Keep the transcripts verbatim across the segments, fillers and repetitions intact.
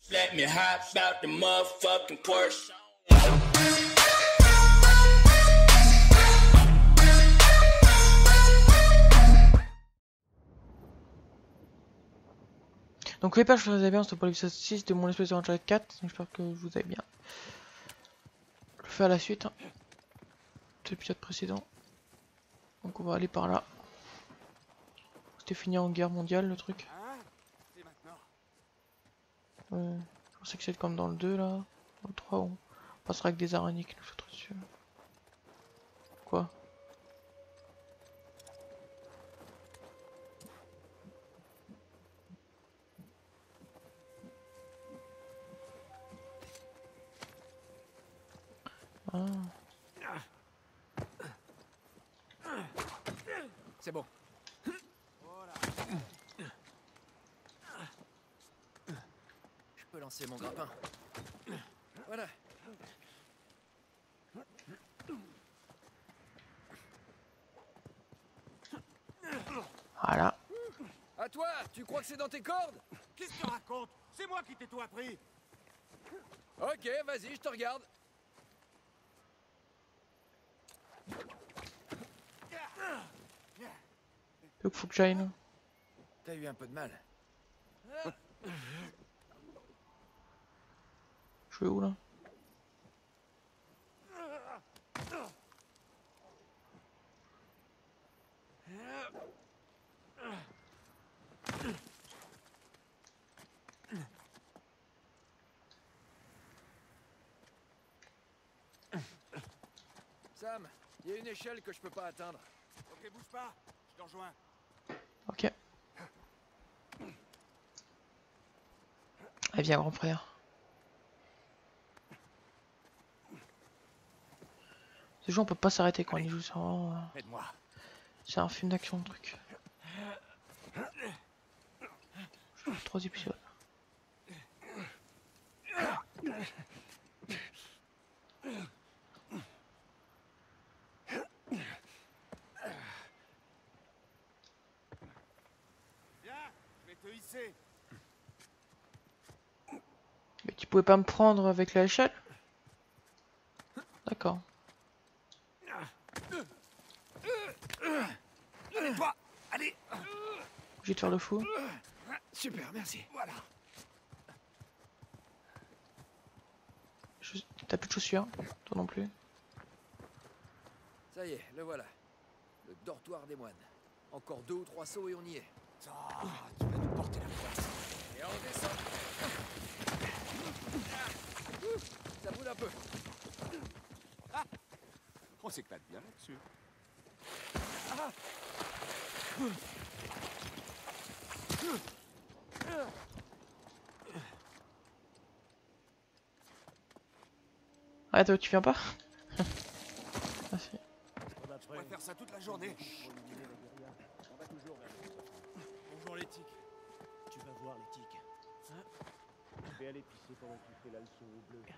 Let me hop out the motherfucking Porsche. Donc les pages, je vous allez bien, c'était pour l'épisode six de mon espèce de Uncharted quatre, j'espère que vous allez bien. Je vais faire la suite hein, de l'épisode précédent. Donc on va aller par là. C'était fini en guerre mondiale le truc. Ouais, je pensais que c'est comme dans le deux là. Dans le trois on passera avec des araignées qui nous sautent dessus. Quoi? Ah. C'est bon. Je peux lancer mon grappin. Voilà. Voilà. À toi, tu crois que c'est dans tes cordes? Qu'est-ce que tu racontes? C'est moi qui t'ai tout appris. Ok, vas-y, je te regarde. Donc faut que j'aille là. T'as eu un peu de mal. Je vais où là? Sam, il y a une échelle que je peux pas atteindre. Ok, bouge pas. Je te rejoins. Ok. Eh bien grand frère. Ce jeu on peut pas s'arrêter quand on y joue, c'est vraiment... euh, Aide-moi. C'est un film d'action le truc. Je fais trois épisodes. Viens, je vais te hisser. Mais tu pouvais pas me prendre avec l'échelle? D'accord. Allez, toi. Allez. J'ai de faire le fou. Super, merci. Voilà. Je... T'as plus de chaussures? Toi non plus? Ça y est, le voilà. Le dortoir des moines. Encore deux ou trois sauts et on y est. Ah, tu vas nous porter la poisse. Et on descend. Ça boule un peu. Ah, on s'éclate bien là-dessus. Ah toi tu viens pas? Merci. On va faire ça toute la journée. Bonjour les tiques. Tu vas voir les tiques. Hein? Je vais aller pisser pendant que tu fais la leçon au bleu.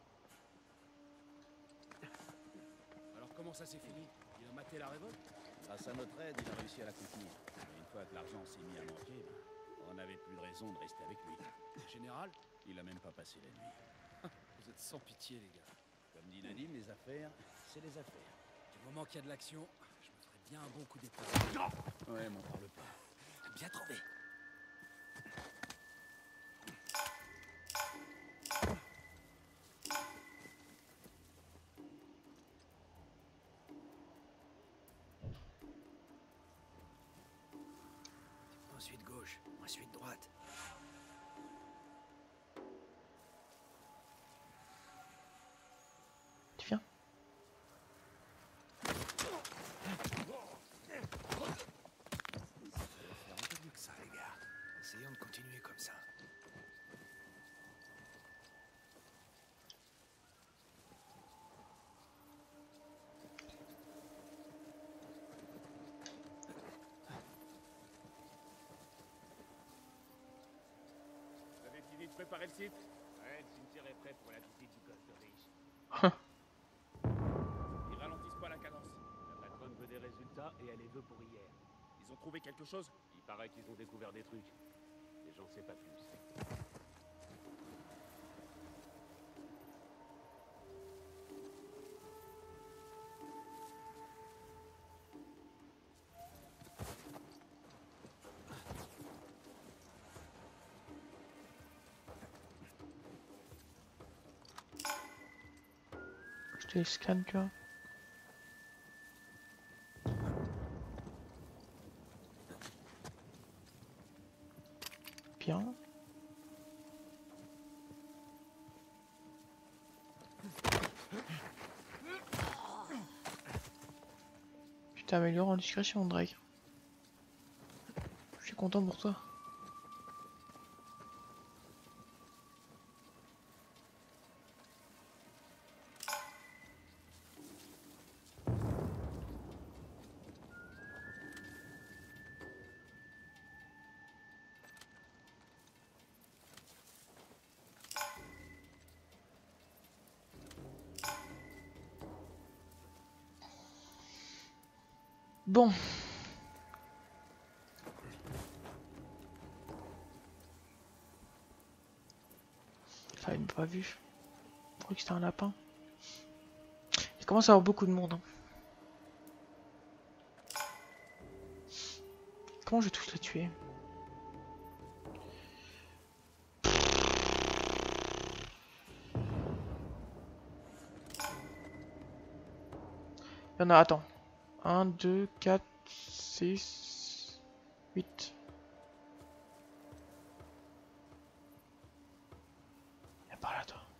Alors comment ça s'est fini? Il a maté la révolte? Grâce à notre aide, il a réussi à la contenir. Mais une fois que l'argent s'est mis à manquer, on n'avait plus de raison de rester avec lui. Général, Il a même pas passé la nuit. vous êtes sans pitié les gars. Comme dit Nadim, les affaires, c'est les affaires. Du moment qu'il y a de l'action, je me ferais bien un bon coup d'épée. Ouais, m'en parle pas. Bien trouvé. Ensuite gauche, ensuite droite. Tu viens? Faire un peu mieux que ça, les gars. Essayons de continuer comme ça. Vous avez fini de préparer le site? Ouais, le cimetière est prêt pour la visite du gosse de riche. Ils ralentissent pas la cadence. La patronne veut des résultats et elle les veut pour hier. Ils ont trouvé quelque chose? Il paraît qu'ils ont découvert des trucs. Mais j'en sais pas plus. Je les scanne, tu vois. Bien. Tu t'améliores en discrétion, Drake. Je suis content pour toi. Bon. Ça, il m'a pas vu. Je crois que c'était un lapin. Il commence à y avoir beaucoup de monde. Hein. Comment je vais tous les tuer? Il y en a, attends. un, deux, quatre, six, huit. Viens par là, toi.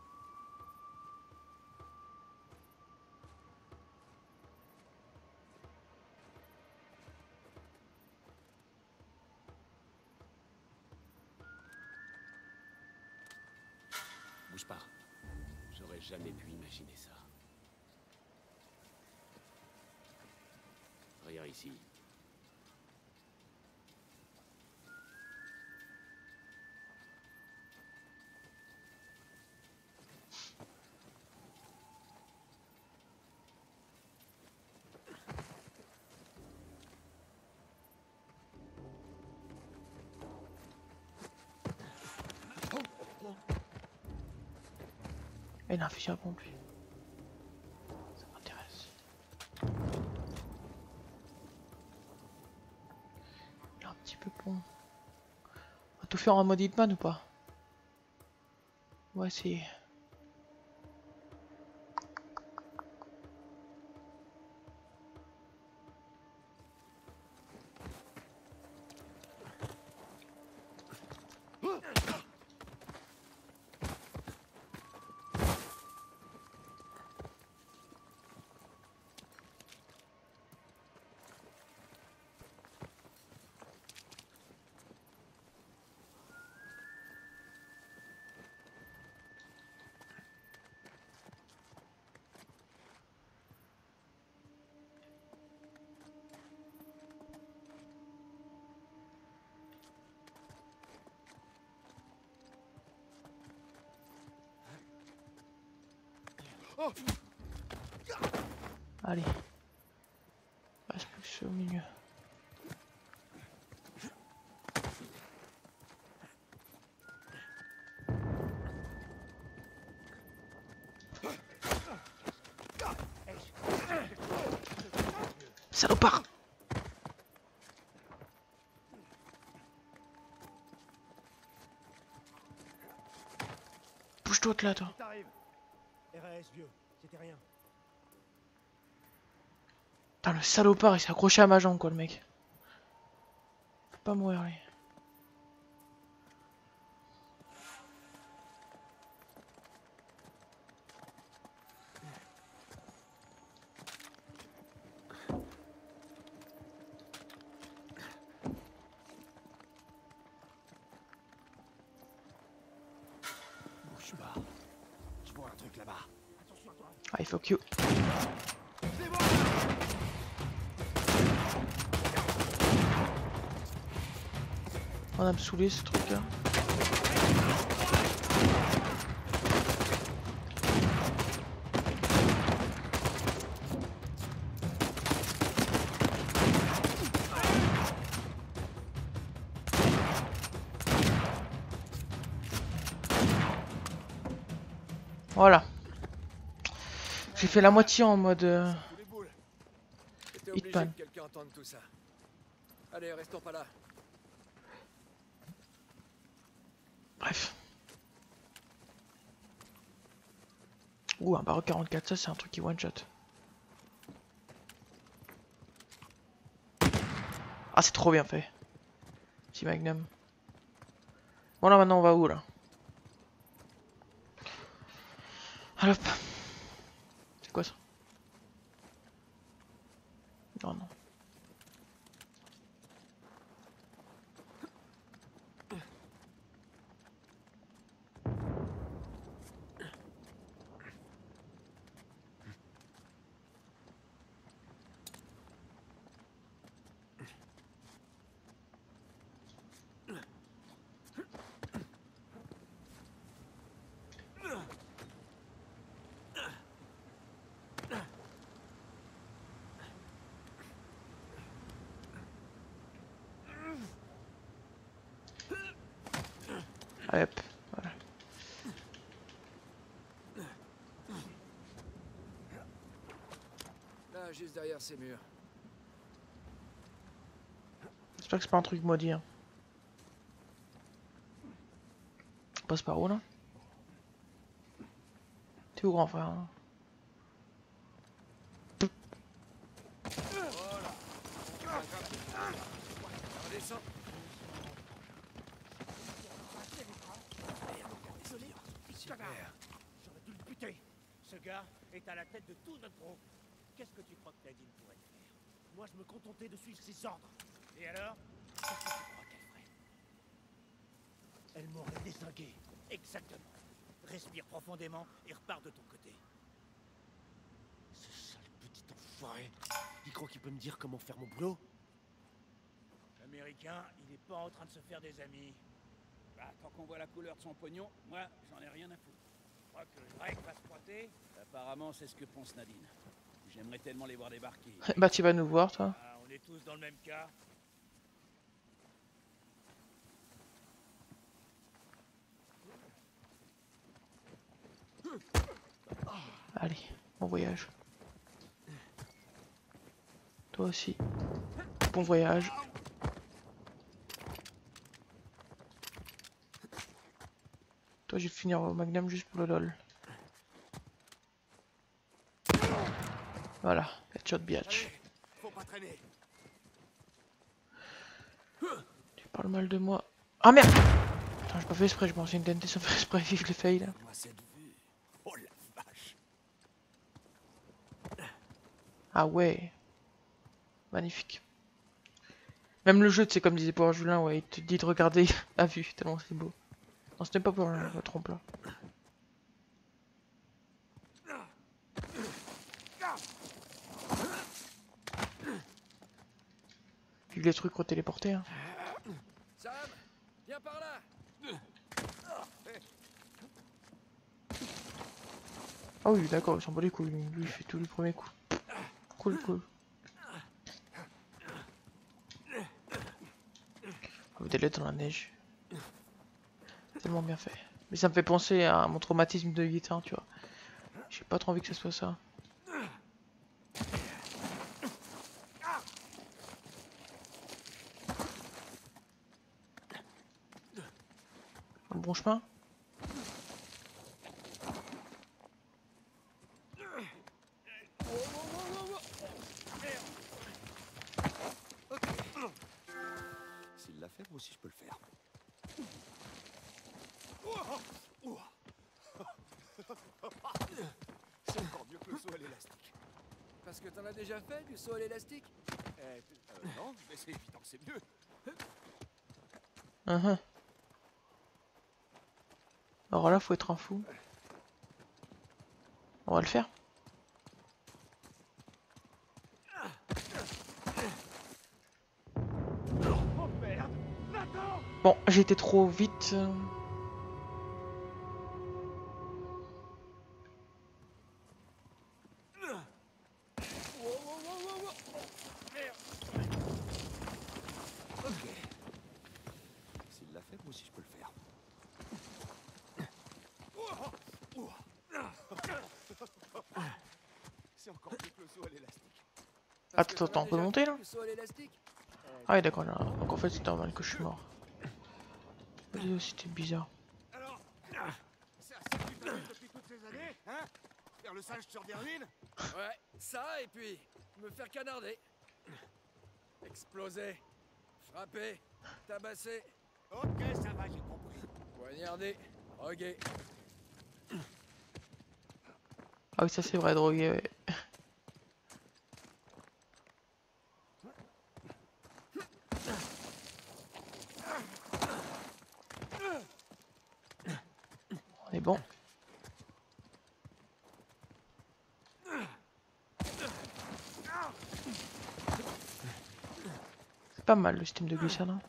Bouge pas. J'aurais jamais pu imaginer ça. Regarde ici. Il a un fusil à pompe, lui. Ça m'intéresse. Il est un petit peu bon. On va tout faire en mode Hitman ou pas? Ouais, c'est... Allez. Reste plus au milieu. Salopard! Bouge-toi de là, toi. T'arrives. R A S vieux, c'était rien. Putain, le salopard, il s'est accroché à ma jambe, quoi, le mec. Faut pas mourir, lui. Bouge pas. Je vois un truc là-bas. Attention à toi. Ah, il faut que... On a me saoulé ce truc là. Voilà. J'ai fait la moitié en mode... Euh... Tous les boules. J'étais obligé Hitman. que quelqu'un entende tout ça. Allez, restons pas là. Bref. Ouh, un barreau quarante-quatre, ça c'est un truc qui one shot. Ah, c'est trop bien fait. Petit magnum. Bon, là maintenant on va où là? Hop. C'est quoi ça? Non, non. Allez, hop, voilà. Là, juste derrière ces murs. J'espère que c'est pas un truc maudit. Hein. On passe par où là? T'es où grand frère hein? Redescends. Super. J'aurais dû le buter. Ce gars est à la tête de tout notre groupe. Qu'est-ce que tu crois que Nadine pourrait te faire? Moi, je me contentais de suivre ses ordres. Et alors? Qu'est-ce que tu crois qu'elle ferait? Elle m'aurait désingué. Exactement. Respire profondément et repars de ton côté. Ce sale petit enfoiré. Il croit qu'il peut me dire comment faire mon boulot? L'Américain, il est pas en train de se faire des amis. Bah, tant qu'on voit la couleur de son pognon, moi, j'en ai rien à foutre. Je crois que Drake va se pointer. Apparemment, c'est ce que pense Nadine. J'aimerais tellement les voir débarquer. Bah tu vas nous voir toi. Ah, on est tous dans le même cas. Allez, bon voyage. Toi aussi. Bon voyage. Toi je vais finir au magnum juste pour le lol. Voilà, headshot biatch. Faut pas traîner. Tu parles mal de moi. Ah merde! Putain, j'ai pas fait exprès, je m'en suis une dentée sans faire exprès, vive les fails là. Moi cette vue. Oh la vache. Ah ouais. Magnifique. Même le jeu, c'est comme disait pour Julien, ouais, il te dit de regarder à vue, tellement c'est beau. Non, ce n'est pas pour je me trompe là. Vive les trucs retéléportés hein. Sam, viens par là. Ah oui, d'accord, il s'en bat les couilles, lui, lui il fait tout le premier coup. Cool, cool. Vous allez dans la neige. Tellement bien fait. Mais ça me fait penser à mon traumatisme de huit ans, tu vois. J'ai pas trop envie que ce soit ça. Le bon chemin. S'il l'a fait, moi aussi je peux le faire. C'est encore mieux que le saut à l'élastique. Parce que t'en as déjà fait du saut à l'élastique? Eh, euh, non, mais c'est évident que c'est mieux. Uh-huh. Alors là, faut être un fou. On va le faire. Oh merde! Nathan! Bon, j'ai été trop vite. Ok. S'il l'a fait, moi aussi je peux le faire. C'est encore mieux que le saut à l'élastique. Parce que Attends, t'en as attends, on peut déjà monter fait là? du saut à l'élastique? Ah oui, d'accord, là. Donc en fait, c'est normal que je suis mort. C'était bizarre. Alors, c'est assez que tu t'amuses depuis toutes ces années, hein? Faire le sage sur des ruines? Ouais, ça et puis me faire canarder. Exploser, frapper, tabasser, Ok, ça va, j'ai compris. poignarder, droguer. Ah oui, ça c'est vrai, drogué, ouais. On est bon. C'est pas mal le système de glissade, hein.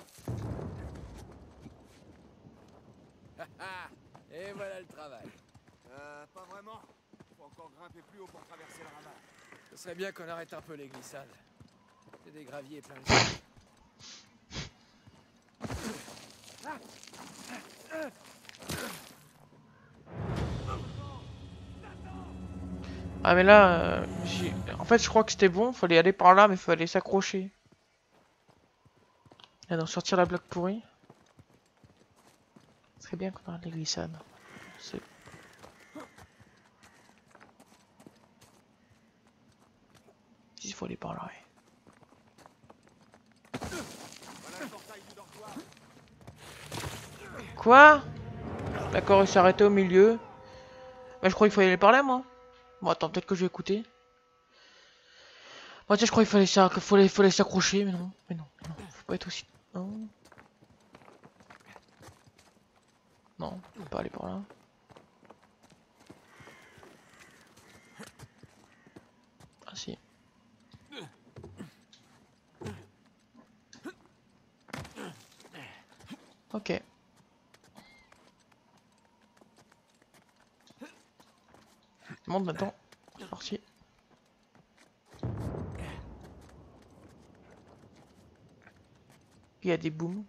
Et voilà le travail. Euh, pas vraiment. Faut encore grimper plus haut pour traverser le ramas. Ce serait bien qu'on arrête un peu les glissades. C'est des graviers plein les yeux. Ah mais là, euh, j'ai- en fait je crois que c'était bon, fallait aller par là mais fallait s'accrocher. Et donc sortir la bloc pourrie. Ce serait bien qu'on arrête les glissades. C'est- Il faut aller par là, ouais. Voilà le portail du dortoir. Quoi? D'accord, il s'est arrêté au milieu. Mais je crois qu'il fallait aller par là, moi. Bon, attends, peut-être que je vais écouter. Moi, tiens, je crois qu'il fallait ça, qu'il fallait, fallait s'accrocher, mais non, mais non, mais non, faut pas être aussi. Non, non, faut pas aller par là. Ah si. Ok. Monte maintenant. C'est parti. Il y a des booms.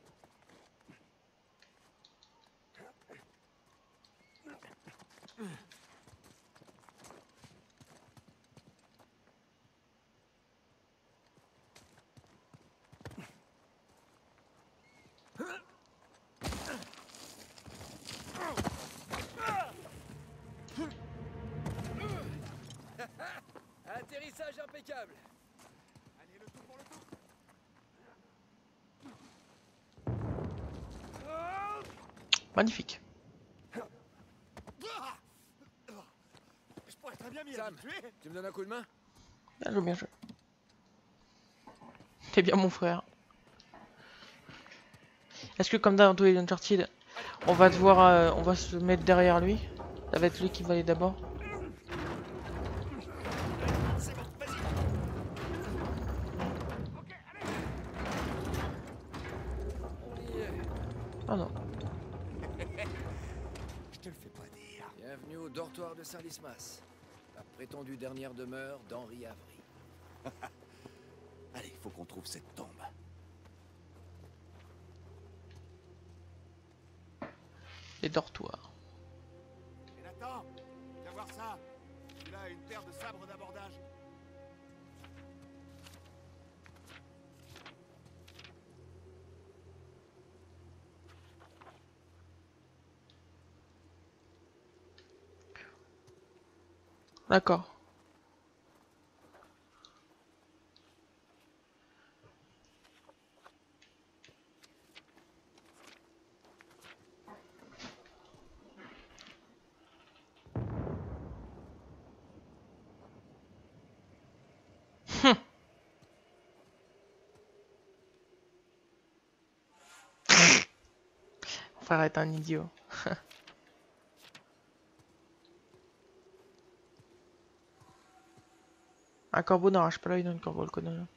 Atterrissage impeccable. Allez, le tout pour le tout. Magnifique. Je pourrais très bien m'y Sam, habituer. tu me donnes un coup de main? Bien joué, bien joué. T'es bien mon frère. Est-ce que comme dans tous les Uncharted, on va devoir, euh, on va se mettre derrière lui? Ça va être lui qui va aller d'abord. C'est bon, vas-y. Ok, allez. On y est. Ah non. Je te le fais pas dire. Bienvenue au dortoir de Saint-Lismas. La prétendue dernière demeure d'Henri Avery. Allez, faut qu'on trouve cette tombe. Les dortoirs. Et Nathan, viens voir ça. Celui-là a une paire de sabres d'abordage. D'accord. Mon frère est un idiot. Un corbeau n'arrache pas l'œil d'un corbeau, le connard.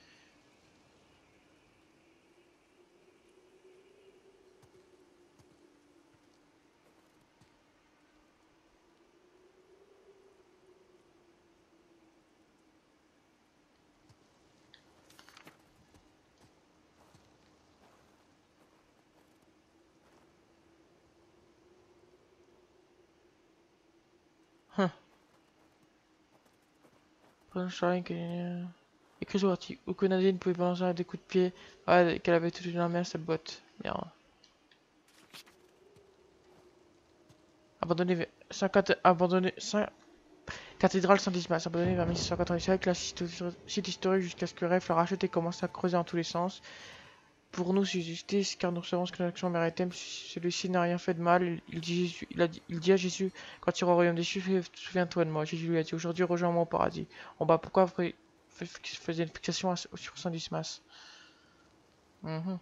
Hum. Je savais que... Écrit sur l'article où que Nadine pouvait balancer des coups de pied. Ouais, qu'elle avait toute une armée à sa boîte. Merde. Abandonné. cinq abandonné. cinq Cathédrale Saint-Dismas, abandonnée vers mille six cent quatre-vingt-cinq, la site, site historique jusqu'à ce que Ref la rachète et commence à creuser en tous les sens. Pour nous, c'est justice, car nous savons que l'action maritime, celui-ci n'a rien fait de mal. Il, il, dit, Jésus, il, a dit, il dit à Jésus, quand il ira au royaume des Cieux, souviens-toi de moi. Jésus lui a dit, aujourd'hui, rejoins-moi au paradis. On bah pourquoi vous faisiez une fixation à, sur Saint-Dismas? mm-hmm.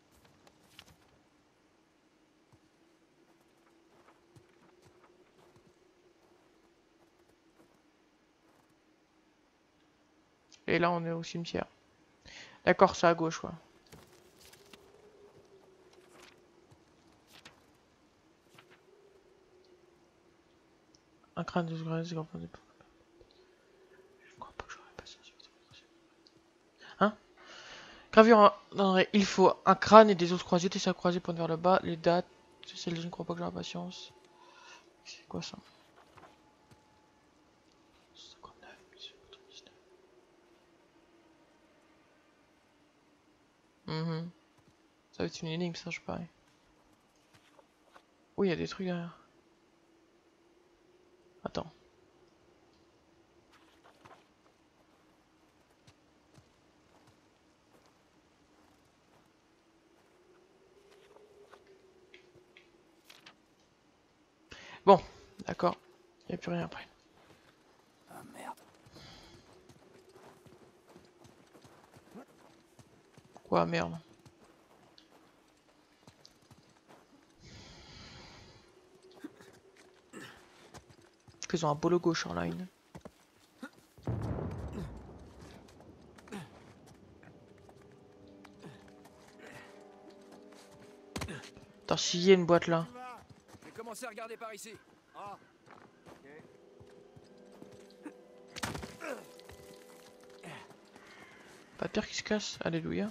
Et là, on est au cimetière. D'accord, c'est à gauche, quoi. Un crâne de ce c'est grand. Je crois pas que j'aurais passé. Hein? Gravure dans le... Il faut un crâne et des os croisés, et ça croisé pointe vers le bas. Les dates, celle je ne crois pas que j'aurai patience. C'est quoi ça? Mmh. Ça va être une énigme, ça, je parie. Oui, il y a des trucs derrière. Attends. Bon, d'accord. Il n'y a plus rien après. Ah merde. Quoi, merde? Ils ont un beau logo Shoreline. Attends, s'il y a une boîte là. J'ai commencé à regarder par ici. Ah. Pas de pierre qui se casse, alléluia.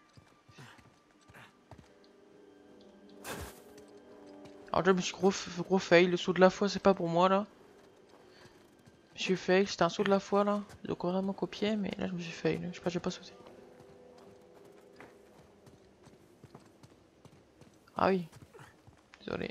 Alors là, je me suis gros, gros fail. Le saut de la foi, c'est pas pour moi là. Je me suis fail, c'était un saut de la foi là. Donc vraiment copié, mais là je me suis fail. Je sais pas, j'ai pas sauté. Ah oui. Désolé.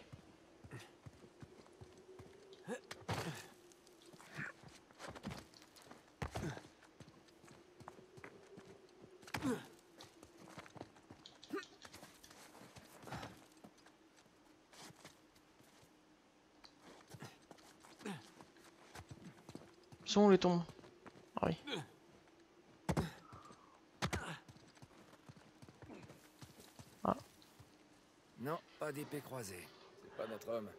Ils sont où les tombes? Ah oui. Ah. Non, pas d'épée croisée. C'est pas notre homme.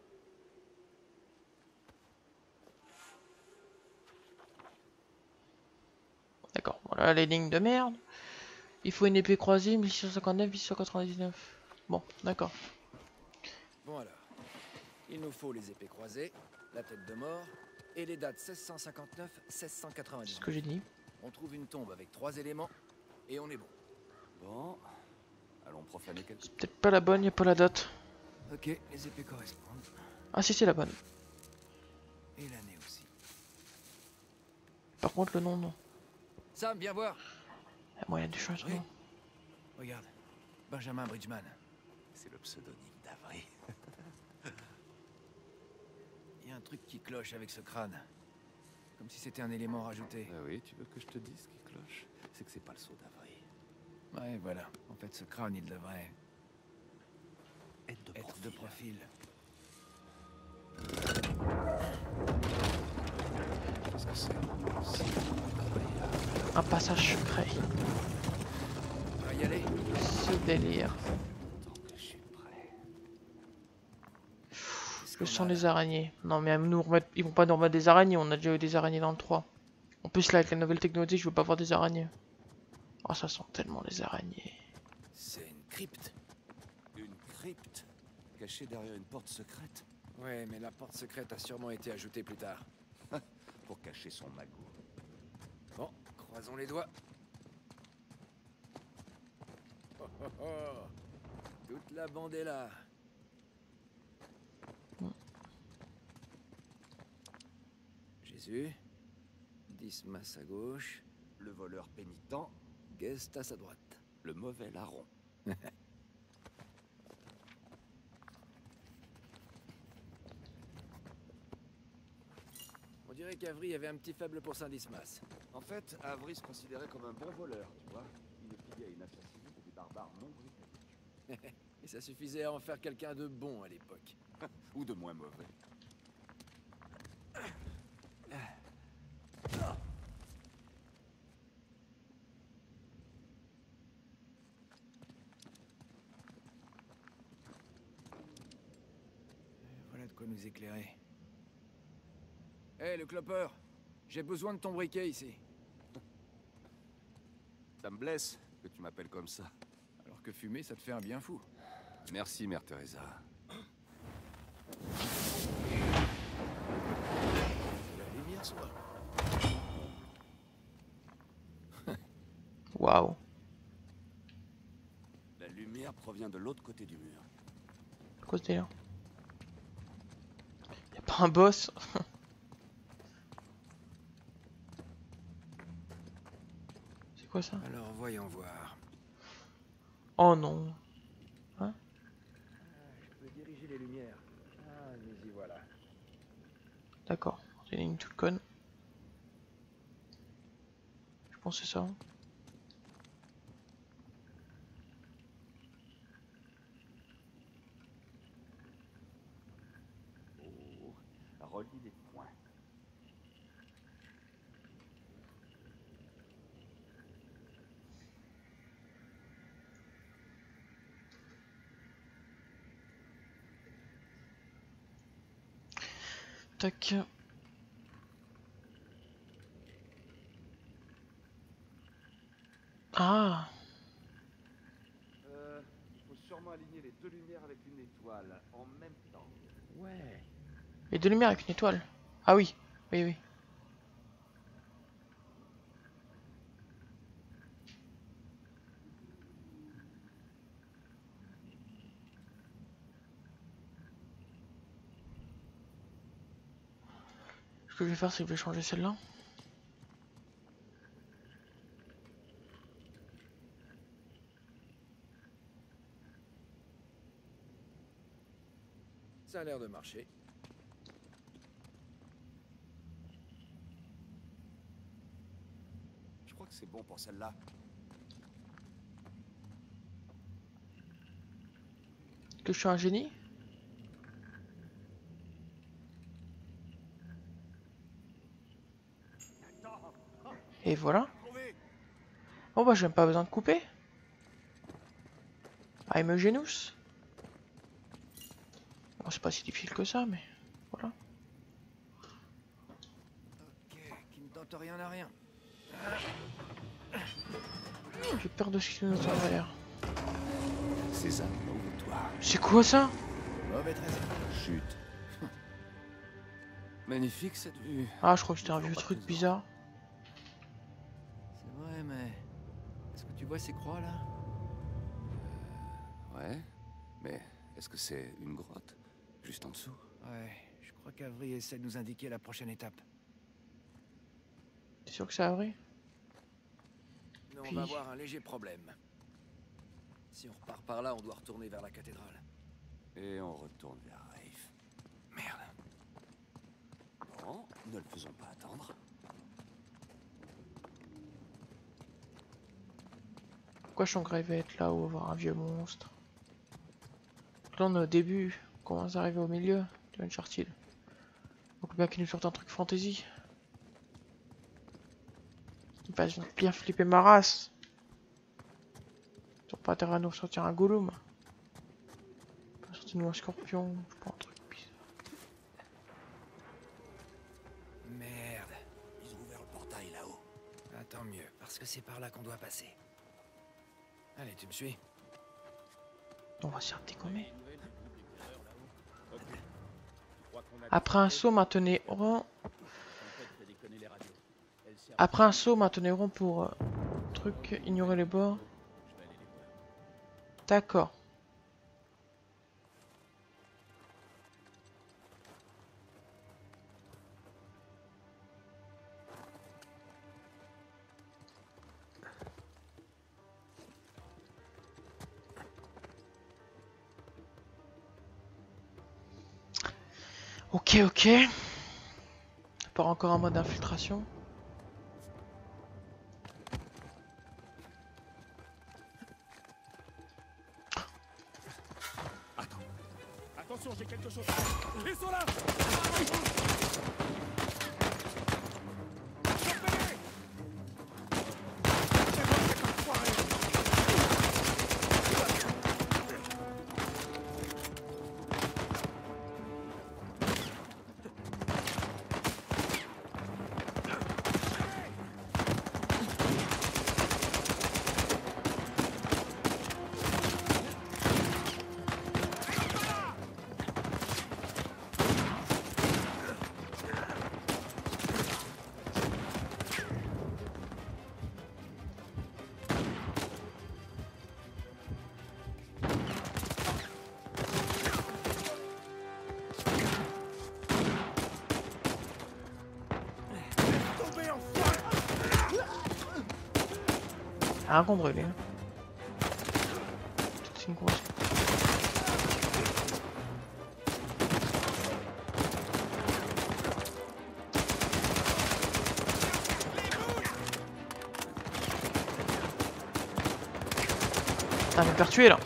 D'accord, voilà les lignes de merde. Il faut une épée croisée, mille six cent cinquante-neuf, mille six cent quatre-vingt-dix-neuf. Bon, d'accord. Bon alors, il nous faut les épées croisées, la tête de mort et les dates seize cent cinquante-neuf seize cent C'est quatre-vingt-dix. ce que j'ai dit. On trouve une tombe avec trois éléments et on est bon. Bon, allons profaner quelque C'est peut-être pas la bonne, y a pas la date. Ok, les épées correspondent. Ah si, c'est la bonne. Et l'année aussi. Par contre, le nom, non. Sam, viens voir. Il y a moyen du changement. Oui. Regarde, Benjamin Bridgman. C'est le pseudonyme d'Avery. Il y a un truc qui cloche avec ce crâne. Comme si c'était un élément rajouté. Ah oui, tu veux que je te dise ce qui cloche? C'est que c'est pas le sceau d'Avery. Ouais, voilà. En fait, ce crâne, il devrait Être de être de profil. Qu'est-ce que c'est? Un passage secret. On va y aller. Ce délire. Tant que je suis prêt. Qu'est-ce Je qu'on sens a, là? les araignées. Non mais nous remettre... ils vont pas nous remettre des araignées, on a déjà eu des araignées dans le trois. En plus là avec la nouvelle technologie, je veux pas voir des araignées. Oh ça sent tellement les araignées. C'est une crypte. Une crypte cachée derrière une porte secrète Ouais, mais la porte secrète a sûrement été ajoutée plus tard. pour cacher son magot. Bon, croisons les doigts. Oh, oh, oh. Toute la bande est là. Mm. Jésus. Dismas à gauche. Le voleur pénitent, Guest à sa droite. le mauvais larron. dirait qu'Avry avait un petit faible pour Saint-Dismas. En fait, Avery se considérait comme un bon voleur, tu vois. Il est plié à une assassinée des barbares non britanniques. Et ça suffisait à en faire quelqu'un de bon à l'époque. Ou de moins mauvais. Voilà de quoi nous éclairer. Hé, le clopeur, j'ai besoin de ton briquet ici. Ça me blesse que tu m'appelles comme ça. Alors que fumer, ça te fait un bien fou. Merci, Mère Teresa. La lumière soit. Waouh. La lumière provient de l'autre côté du mur. C'est quoi ce délire? Y'a pas un boss? C'est quoi ça? Alors, voyons voir. Oh non. Je peux diriger les lumières. Ah, nous y voilà. D'accord. C'est une ligne toute conne. Je pense que c'est ça. Oh, relie les points. Tac. Ah. Euh, il faut sûrement aligner les deux lumières avec une étoile en même temps. Ouais. Les deux lumières avec une étoile. Ah oui. Oui, oui. Ce que je vais faire, c'est que je vais changer celle-là. Ça a l'air de marcher. Je crois que c'est bon pour celle-là. Que je suis un génie? Et voilà. Bon bah j'ai même pas besoin de couper. I'm a genus. Bon c'est pas si difficile que ça mais voilà. Ok, qui ne tente rien à rien. J'ai peur de ce qui nous attend derrière. César, ouvre-toi. C'est quoi ça? Mauvais trésor. Chut. Magnifique cette vue. Ah je crois que c'était un vieux truc bizarre. C'est vrai, mais... Est-ce que tu vois ces croix, là? Ouais, mais est-ce que c'est une grotte? Juste en dessous? Ouais, je crois qu'Avry essaie de nous indiquer la prochaine étape. T'es sûr que c'est vrai? Mais on Puis- va avoir un léger problème. Si on repart par là, on doit retourner vers la cathédrale. Et on retourne vers Rafe. Merde. Bon, ne le faisons pas attendre. Pourquoi Shanghai va être là ou voir un vieux monstre? Là on est au début, on commence à arriver au milieu de Uncharted. Donc bien qu'il nous sorte un truc fantasy. Il va bien flipper ma race. Ils ont pas intérêt à nous sortir un Gollum. Pas sortir nous un scorpion, je sais pas un truc bizarre. Merde. Ils ont ouvert le portail là-haut. Ah, tant mieux, parce que c'est par là qu'on doit passer. Allez, tu me suis? On va se faire décommer. Nouvelle du groupe d'éclaireurs là-haut. Ok. Tu crois qu'on a Après un saut, maintenez rond. En fait, fait déconner les radios. Elles servent Après un saut, maintenez rond pour euh, truc, ignorer les bords. Je vais aller les voir. D'accord. Ok, ok. pars encore en mode infiltration. Attends. Attention, j'ai quelque chose. Ils sont là. Rien compris lui. C'est une grosse. Putain, je vais me faire tuer là.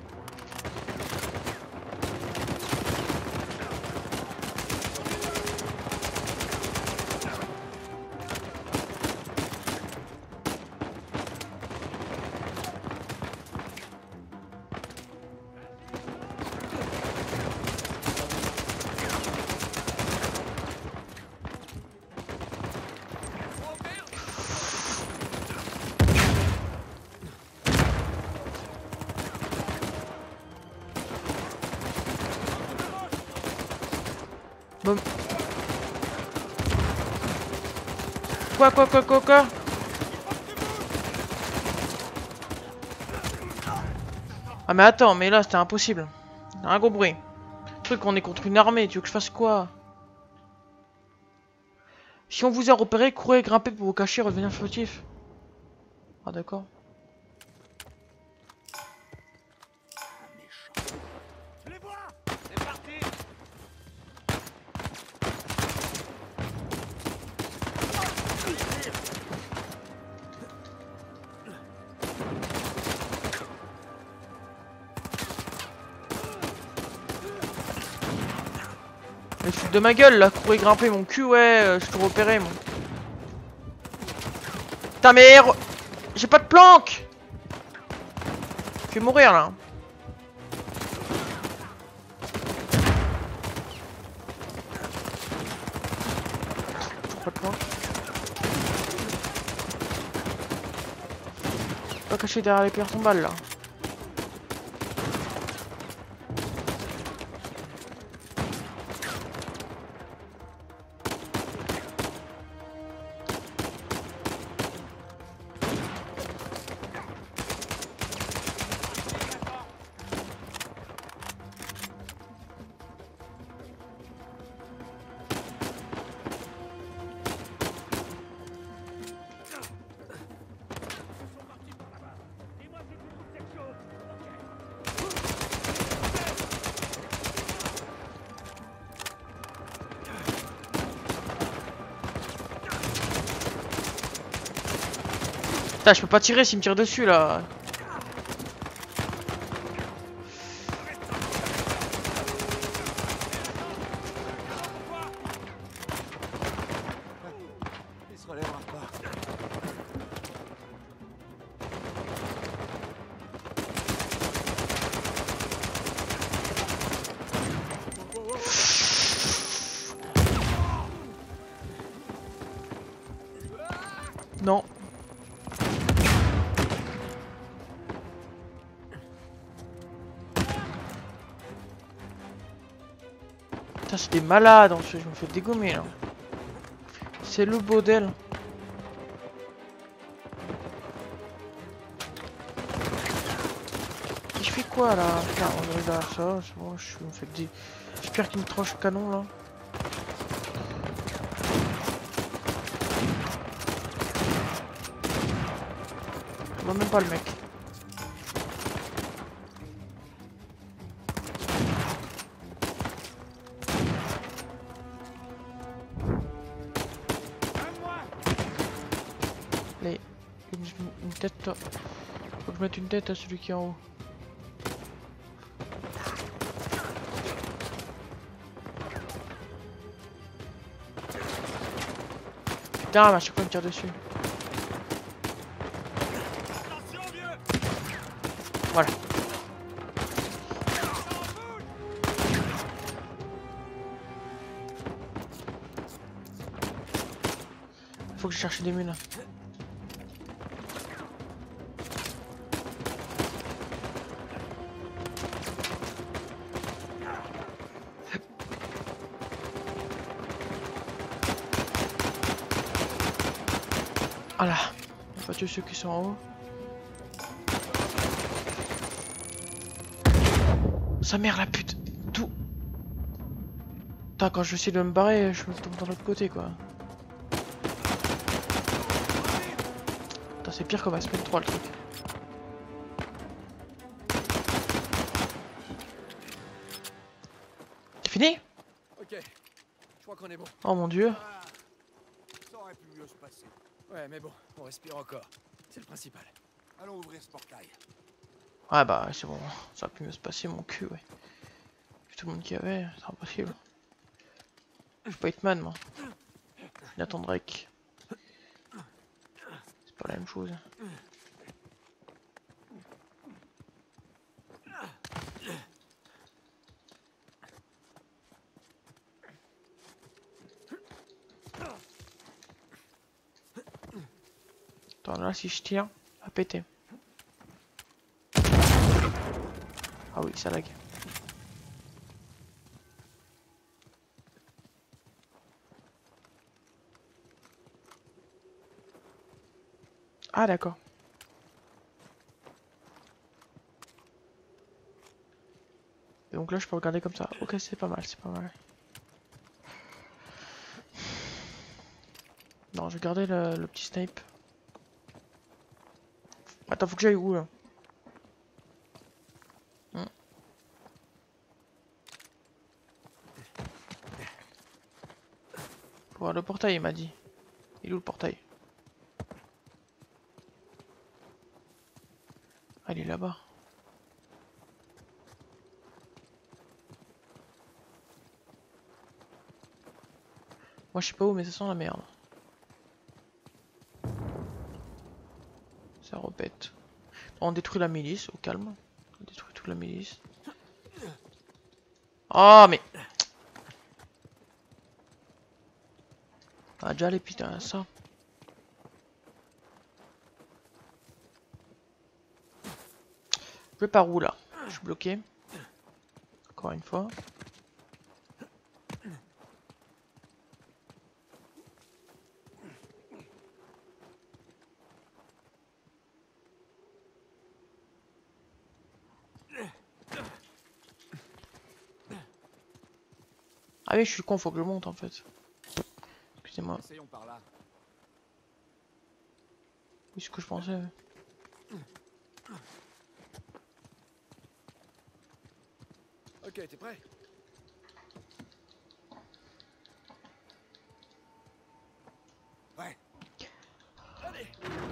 Bon. Quoi, quoi, quoi, quoi, quoi? Ah mais attends, mais là c'était impossible. Un gros bruit. Truc, on est contre une armée, tu veux que je fasse quoi? Si on vous a repéré, courez et grimpez pour vous cacher, redevenir fautif. Ah d'accord. Je les vois. C'est parti. Mais foutre de ma gueule là, courez grimper mon cul, ouais, euh, je te repérais mon. Putain mais re... j'ai pas de planque. Je vais mourir là. Pas de planque. Pas caché derrière les pierres tombales là. Putain, je peux pas tirer s'il me tire dessus là. Il se relèvera pas. Non. Putain, c'est des malades en fait, je me fais dégommer là. C'est le bordel. Et je fais quoi là? Putain, on arrive à ça, c'est bon, je me fais des. J'espère qu'il me tranche le canon là. Je vois même pas le mec. une tête toi. Faut que je mette une tête à celui qui est en haut. Putain, à chaque fois il me tire dessus. Voilà. Faut que je cherche des mines. Voilà. On va tuer ceux qui sont en haut. Sa mère la pute. Tout. Putain, quand je essaie de me barrer, je me tombe dans l'autre côté quoi. Putain, c'est pire comme Aspen trois le truc. C'est fini? Ok, je crois qu'on est bon. Oh mon dieu. Ah, ça aurait pu mieux se passer. Ouais, mais bon, on respire encore. C'est le principal. Allons ouvrir ce portail. Ah bah c'est bon, ça a pu mieux se passer mon cul ouais. Vu tout le monde qui avait, c'est impossible. Je suis pas Hitman moi. Nathan Drake. C'est pas la même chose. Attends là si je tire, à péter. Ah oui ça lag. Ah d'accord. Et donc là je peux regarder comme ça. Ok c'est pas mal, c'est pas mal. Non je vais garder le, le petit snipe. Attends faut que j'aille où là? hmm. Faut voir le portail il m'a dit. Il est où le portail? Ah il est là-bas. Moi je sais pas où mais ça sent la merde. Ça repète. On détruit la milice au calme. On détruit toute la milice. Oh mais ah déjà les putains ça. Je vais par où là? Je suis bloqué. Encore une fois. Ah oui je suis con, faut que je monte en fait. Excusez-moi. Essayons par là. Oui ce que je pensais. Ok, t'es prêt? Ouais. Allez!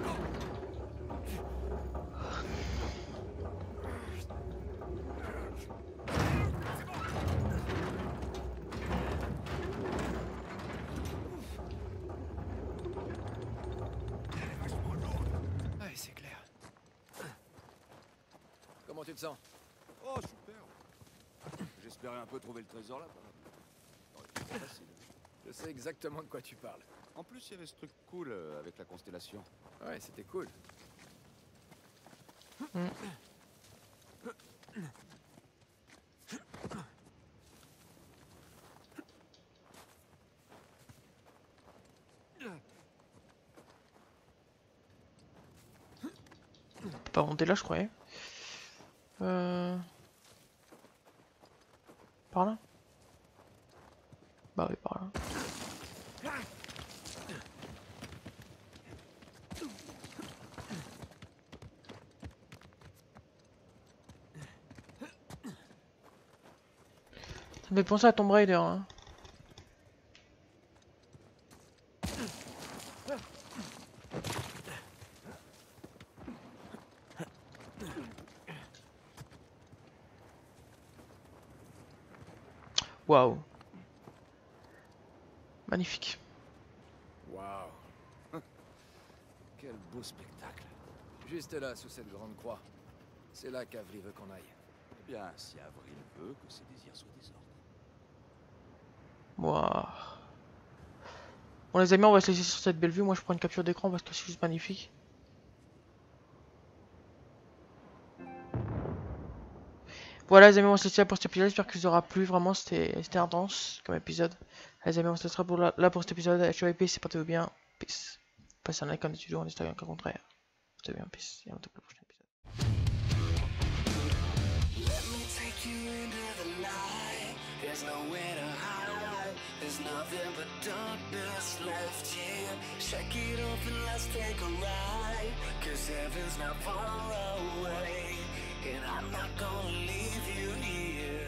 Ouais, c'est clair. Comment tu te sens? Oh, super. J'espérais un peu trouver le trésor là. Pas facile. Je sais exactement de quoi tu parles. En plus, il y avait ce truc cool euh, avec la constellation. Ouais, c'était cool. Mm. On peut pas monter là je croyais. Euh... Par là? Bah oui par là. Ça me fait penser à Tomb Raider hein. Waouh. Magnifique. Waouh. Quel beau spectacle. Juste là, sous cette grande croix. C'est là qu'Avril veut qu'on aille. Eh bien, si Avril veut que ses désirs soient des ordres. Waouh. Bon les amis, on va se laisser sur cette belle vue. Moi je prends une capture d'écran parce que c'est juste magnifique. Voilà les amis, on va se laisser là pour cet épisode. J'espère que ça vous aura plu. Vraiment c'était intense comme épisode. Allez les amis, on se laissera pour là, là pour cet épisode. H O I P, c'est portez-vous bien. Peace. Passez un like, un étudiant, en Instagram, qu'au contraire. Portez-vous bien, peace. Et à bientôt pour le prochain épisode. Let me take you into the night. There's nowhere to hide. There's nothing but darkness left here. Shake it off and let's take a ride. Cause heaven's not far away. And I'm not gonna leave you here.